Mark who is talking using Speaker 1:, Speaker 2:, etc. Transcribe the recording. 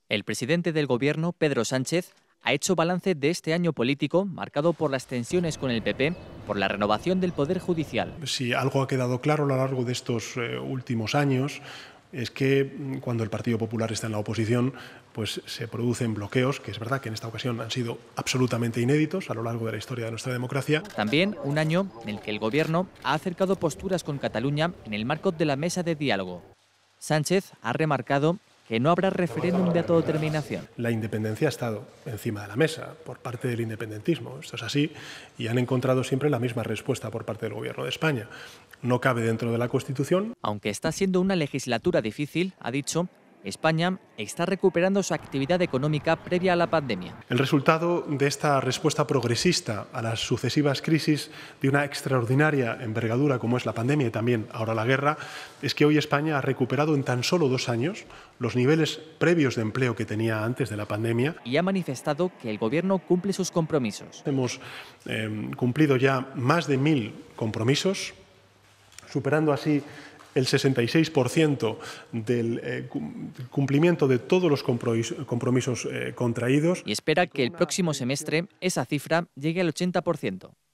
Speaker 1: El presidente del Gobierno, Pedro Sánchez, ha hecho balance de este año político marcado por las tensiones con el PP, por la renovación del Poder Judicial.
Speaker 2: Si algo ha quedado claro a lo largo de estos últimos años es que cuando el Partido Popular está en la oposición, pues se producen bloqueos, que es verdad que en esta ocasión han sido absolutamente inéditos a lo largo de la historia de nuestra democracia.
Speaker 1: También un año en el que el Gobierno ha acercado posturas con Cataluña en el marco de la mesa de diálogo. Sánchez ha remarcado que no habrá referéndum de autodeterminación.
Speaker 2: La independencia ha estado encima de la mesa por parte del independentismo. Esto es así y han encontrado siempre la misma respuesta por parte del Gobierno de España. No cabe dentro de la Constitución.
Speaker 1: Aunque está siendo una legislatura difícil, ha dicho, España está recuperando su actividad económica previa a la pandemia.
Speaker 2: El resultado de esta respuesta progresista a las sucesivas crisis de una extraordinaria envergadura como es la pandemia y también ahora la guerra, es que hoy España ha recuperado en tan solo 2 años los niveles previos de empleo que tenía antes de la pandemia.
Speaker 1: Y ha manifestado que el Gobierno cumple sus compromisos.
Speaker 2: Hemos cumplido ya más de 1000 compromisos, superando así el 66% del cumplimiento de todos los compromisos contraídos.
Speaker 1: Y espera que el próximo semestre esa cifra llegue al 80%.